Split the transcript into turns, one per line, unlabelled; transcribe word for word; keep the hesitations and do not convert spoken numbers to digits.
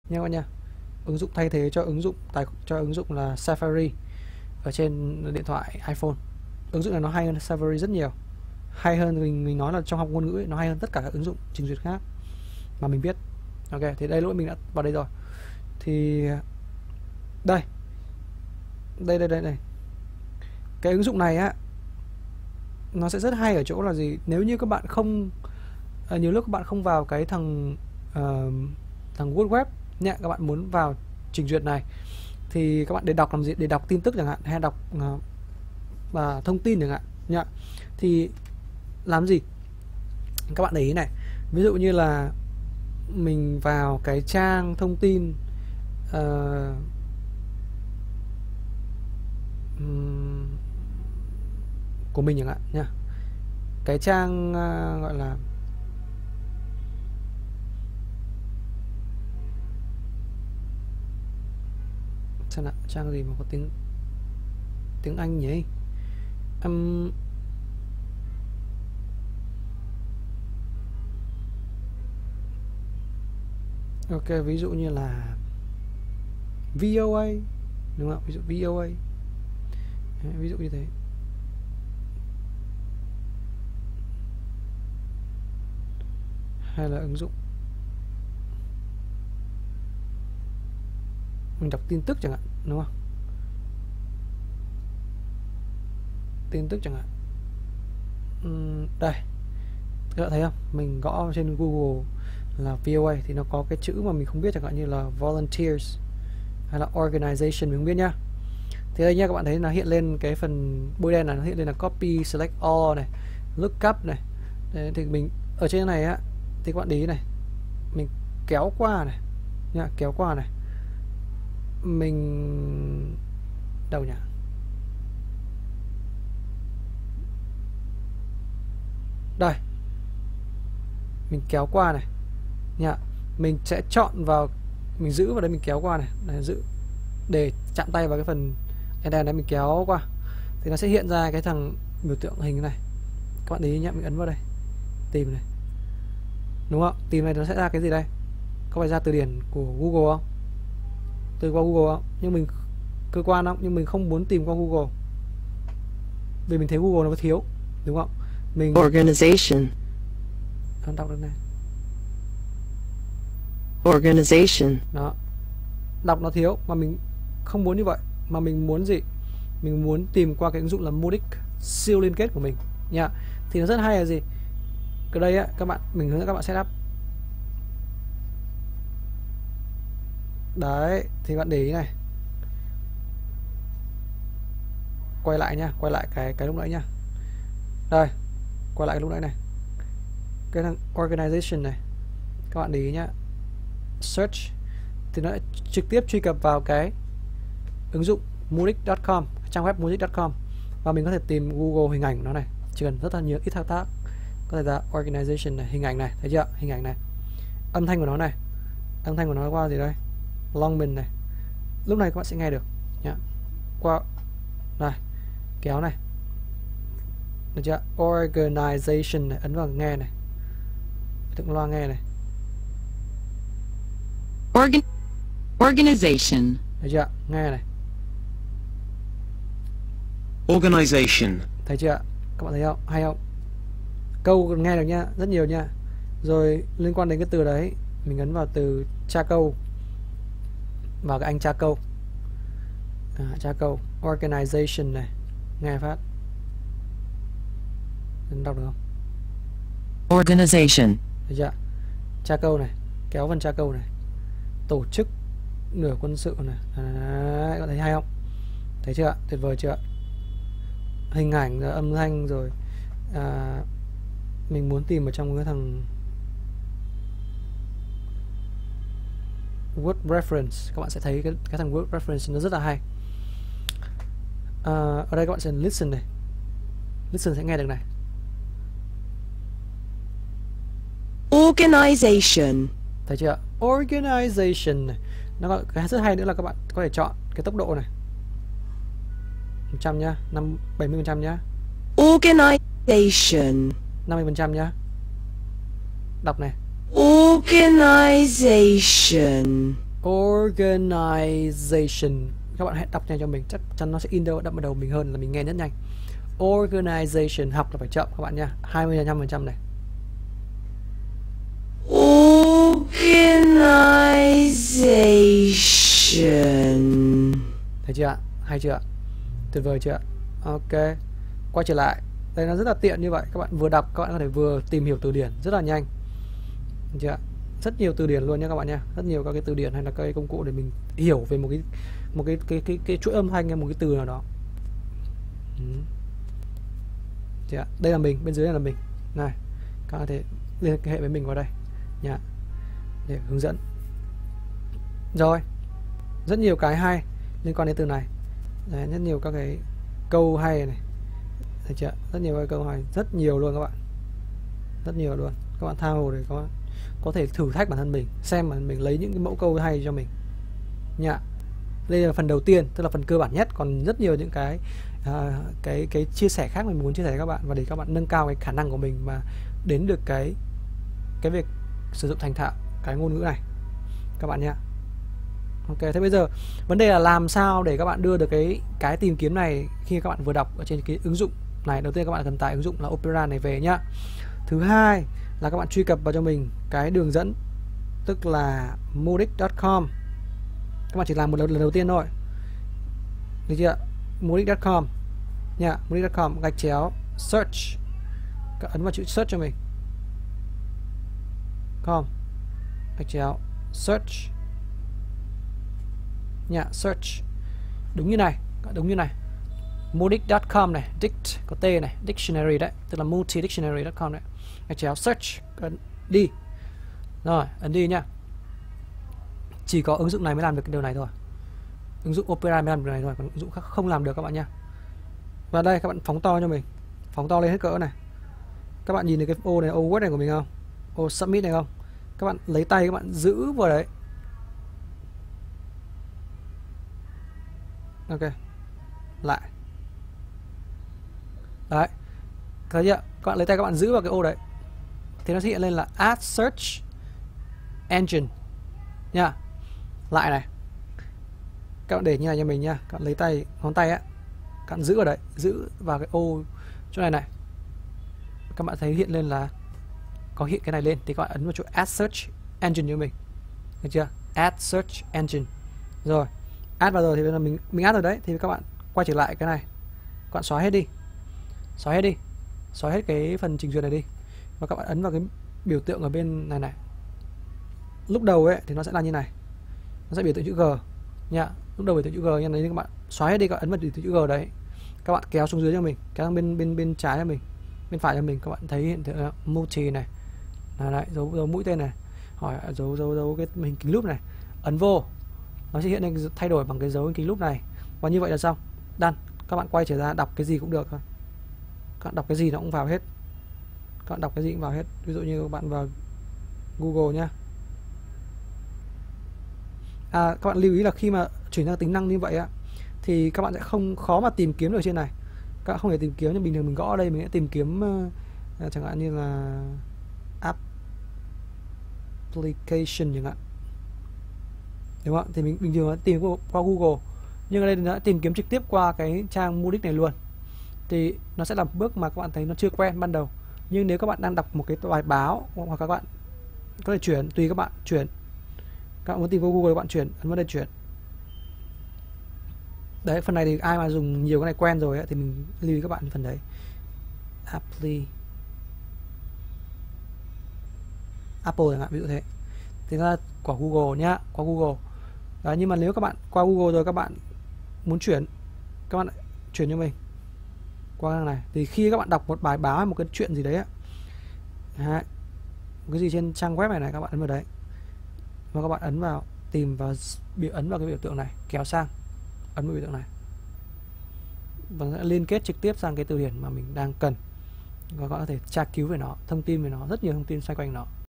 nha các bạn nha. Ứng dụng thay thế cho ứng dụng tài cho ứng dụng là Safari ở trên điện thoại iPhone. Ứng dụng này nó hay hơn Safari rất nhiều, hay hơn mình mình nói là trong học ngôn ngữ ấy, nó hay hơn tất cả các ứng dụng trình duyệt khác mà mình biết. Ok, thì đây lỗi mình đã vào đây rồi. Thì đây đây đây đây này, cái ứng dụng này á nó sẽ rất hay ở chỗ là gì, nếu như các bạn không à, nhiều lúc các bạn không vào cái thằng uh, thằng World Web nha, các bạn muốn vào trình duyệt này thì các bạn để đọc làm gì, để đọc tin tức chẳng hạn, hay đọc uh, và thông tin chẳng hạn nha, thì làm gì các bạn để ý này, ví dụ như là mình vào cái trang thông tin uh, um, của mình chẳng hạn nha, cái trang uh, gọi là xem nào, trang gì mà có tiếng tiếng Anh nhỉ? Um, ok, ví dụ như là vê o a đúng không? Ví dụ vê o a, ví dụ như thế. Hay là ứng dụng mình đọc tin tức chẳng hạn, đúng không? Tin tức chẳng hạn. Uhm, đây, các bạn thấy không? Mình gõ trên Google là vê o a thì nó có cái chữ mà mình không biết, chẳng hạn như là volunteers hay là organization mình không biết nhá. Thì đây nha, các bạn thấy nó hiện lên cái phần bôi đen này, nó hiện lên là copy, select all này, look up này. Đấy, thì mình ở trên này á, thì các bạn để ý này, mình kéo qua này nha, kéo qua này, mình đâu nhỉ, đây mình kéo qua này nha, mình sẽ chọn vào, mình giữ vào đây, mình kéo qua này, này giữ để chạm tay vào cái phần enter này, mình kéo qua thì nó sẽ hiện ra cái thằng biểu tượng hình này, các bạn để ý nhé, mình ấn vào đây tìm này, đúng không? Tìm này nó sẽ ra cái gì đây, có phải ra từ điển của Google không, từ qua Google không, nhưng mình cơ quan không, nhưng mình không muốn tìm qua Google vì mình thấy Google nó có thiếu, đúng không? Mình
Organization.
không đọc được này,
Organization.
đó, đọc nó thiếu mà mình không muốn như vậy, mà mình muốn gì, mình muốn tìm qua cái ứng dụng là Modic, siêu liên kết của mình nha. Thì nó rất hay là gì, cái đây á, các bạn mình hướng dẫn các bạn setup đấy, thì bạn để ý này, quay lại nha, quay lại cái cái lúc nãy nha, đây quay lại cái lúc nãy này, cái thằng organization này, các bạn để ý nhá, search thì nó trực tiếp truy cập vào cái ứng dụng modic chấm com, trang web modic chấm com, và mình có thể tìm Google hình ảnh của nó này, chỉ cần rất là nhiều ít thao tác, có thể là organization này, hình ảnh này, thấy chưa, hình ảnh này, âm thanh của nó này, âm thanh của nó qua gì đây, Longman này, lúc này các bạn sẽ nghe được nhá, qua này, kéo này, được chưa, organization này, ấn vào nghe này, tượng loa nghe này,
Organ Organization.
thấy chưa, nghe này,
Organization.
thấy chưa, các bạn thấy không, hay không, câu nghe được nhá, rất nhiều nha. Rồi liên quan đến cái từ đấy, mình ấn vào từ tra câu, vào cái anh tra câu, à, tra câu organization này, nghe phát, mình đọc được không,
Organization.
thấy chưa, tra câu này, kéo phần tra câu này, tổ chức nửa quân sự này, đấy, các bạn thấy hay không, thấy chưa, tuyệt vời chưa, hình ảnh rồi âm thanh rồi, à, mình muốn tìm ở trong cái thằng word reference, các bạn sẽ thấy cái, cái thằng word reference nó rất là hay. À, ở đây các bạn sẽ listen này, listen sẽ nghe được này,
Organization.
thấy chưa, organization này, nó có cái rất hay nữa là các bạn có thể chọn cái tốc độ này, một trăm nhá, năm bảy mươi phần trăm nhá,
Organization.
năm mươi phần trăm nhá, đọc này,
Organization.
Organization. Các bạn hãy đọc nhanh cho mình, chắc chắn nó sẽ in đâu đậm vào đầu mình hơn là mình nghe rất nhanh. Organization, học là phải chậm các bạn nha. hai mươi lăm phần trăm này.
Organization.
Thấy chưa ạ? Hay chưa ạ? Tuyệt vời chưa ạ? Ok. Quay trở lại. Đây nó rất là tiện như vậy. Các bạn vừa đọc, các bạn có thể vừa tìm hiểu từ điển rất là nhanh. Thấy chưa ạ? Rất nhiều từ điển luôn nha các bạn nha. Rất nhiều các cái từ điển hay là các cái công cụ để mình hiểu về một cái một cái cái cái, cái chuỗi âm thanh hay một cái từ nào đó. Ừ. Chưa ạ? Đây là mình, bên dưới này là mình. Này, các bạn có thể liên hệ với mình vào đây nha, để hướng dẫn. Rồi, rất nhiều cái hay liên quan đến từ này. Đấy, rất nhiều các cái câu hay này. Thấy chưa? Rất nhiều cái câu hay, rất nhiều luôn các bạn. Rất nhiều luôn. Các bạn tha hồ để có có thể thử thách bản thân mình, xem mà mình lấy những cái mẫu câu hay cho mình. Nha. Đây là phần đầu tiên, tức là phần cơ bản nhất, còn rất nhiều những cái à, cái cái chia sẻ khác mình muốn chia sẻ với các bạn, và để các bạn nâng cao cái khả năng của mình mà đến được cái cái việc sử dụng thành thạo cái ngôn ngữ này các bạn nha. Ok, thế bây giờ vấn đề là làm sao để các bạn đưa được cái cái tìm kiếm này khi các bạn vừa đọc ở trên cái ứng dụng này. Đầu tiên các bạn cần tải ứng dụng là Opera này về nhá. Thứ hai là các bạn truy cập vào cho mình cái đường dẫn, tức là modic chấm com. Các bạn chỉ làm một lần, lần đầu tiên thôi, được chưa? modic chấm com nha, modic chấm com gạch chéo search. Các ấn vào chữ search cho mình, com gạch chéo search nha, search đúng như này, đúng như này, modic chấm com này, dict có t này, dictionary đấy, tức là multi dictionary chấm com đấy, gạch chéo search, ấn đi. Rồi, ấn đi nhá. Chỉ có ứng dụng này mới làm được cái điều này thôi, ứng dụng Opera mới làm được điều này thôi, còn ứng dụng khác không làm được các bạn nha. Và đây các bạn phóng to cho mình, phóng to lên hết cỡ này. Các bạn nhìn thấy cái ô này, ô word này của mình không, ô submit này không? Các bạn lấy tay các bạn giữ vào đấy. Ok, lại đấy, thấy chưa? Các bạn lấy tay các bạn giữ vào cái ô đấy thì nó sẽ hiện lên là Add Search Engine nha. Lại này, các bạn để như này cho mình nha. Các bạn lấy tay, ngón tay á, các bạn giữ vào đấy, giữ vào cái ô chỗ này này. Các bạn thấy hiện lên là có hiện cái này lên thì các bạn ấn vào chỗ Add Search Engine cho mình, được chưa? Add Search Engine. Rồi, add vào rồi thì bây giờ mình mình add rồi đấy, thì các bạn quay trở lại cái này, các bạn xóa hết đi, xóa hết đi, xóa hết cái phần trình duyệt này đi, và các bạn ấn vào cái biểu tượng ở bên này này. Lúc đầu ấy thì nó sẽ là như này, nó sẽ biểu tượng chữ G nha. Lúc đầu biểu tượng chữ G nha, nên các bạn xóa hết đi, các bạn ấn vào biểu tượng chữ G đấy, các bạn kéo xuống dưới cho mình, kéo sang bên bên bên trái cho mình, bên phải cho mình, các bạn thấy hiện tượng multi này, này đấy, dấu dấu mũi tên này, hỏi dấu dấu dấu cái hình kính lúp này, ấn vô nó sẽ hiện lên thay đổi bằng cái dấu kính lúp này, và như vậy là xong. Done. Các bạn quay trở ra đọc cái gì cũng được thôi, các bạn đọc cái gì nó cũng vào hết, các bạn đọc cái gì cũng vào hết. Ví dụ như các bạn vào Google nhá. À, các bạn lưu ý là khi mà chuyển sang tính năng như vậy á thì các bạn sẽ không khó mà tìm kiếm được trên này. Các bạn không thể tìm kiếm như bình thường mình gõ ở đây mình sẽ tìm kiếm uh, chẳng hạn như là application chẳng hạn, đúng không? Thì mình bình thường tìm qua Google, nhưng ở đây nó tìm kiếm trực tiếp qua cái trang Modic này luôn, thì nó sẽ là bước mà các bạn thấy nó chưa quen ban đầu. Nhưng nếu các bạn đang đọc một cái bài báo hoặc các bạn có thể chuyển, tùy các bạn chuyển, các bạn muốn tìm qua Google các bạn chuyển, ấn vào đây chuyển. Đấy, phần này thì ai mà dùng nhiều cái này quen rồi ấy, thì mình lưu ý các bạn phần đấy. Apply Apple chẳng hạn, ví dụ thế. Thì ra của Google nhá, qua Google. Đấy, nhưng mà nếu các bạn qua Google rồi các bạn muốn chuyển, các bạn chuyển cho mình qua cái này. Thì khi các bạn đọc một bài báo hay một cái chuyện gì đấy, đấy, một cái gì trên trang web này này, các bạn ấn vào đấy và các bạn ấn vào tìm và biểu ấn vào cái biểu tượng này, kéo sang, ấn vào biểu tượng này và sẽ liên kết trực tiếp sang cái từ điển mà mình đang cần, và các bạn có thể tra cứu về nó, thông tin về nó, rất nhiều thông tin xoay quanh nó.